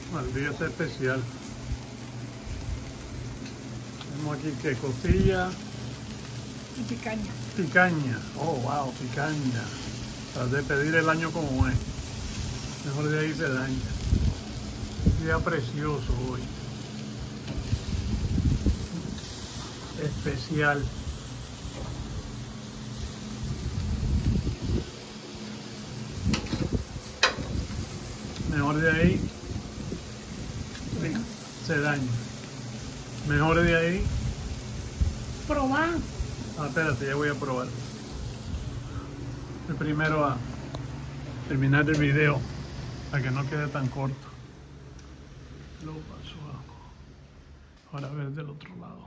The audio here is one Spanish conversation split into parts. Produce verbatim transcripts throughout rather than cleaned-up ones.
Maldita sea especial. Tenemos aquí que costilla Y picaña. picaña. Oh, wow, picaña. Para de pedir el año como es. Mejor de ahí se daña. Día precioso hoy. Especial. Mejor de ahí se daña. Mejor de ahí. Probar. Ah, espérate, ya voy a probar. El primero a terminar el video para que no quede tan corto. Lo paso a... Ahora a ver del otro lado.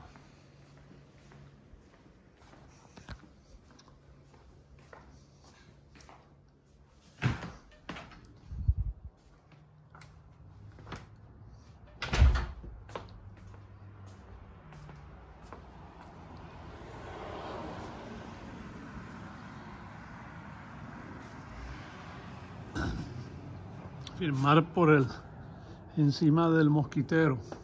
Firmar por el encima del mosquitero.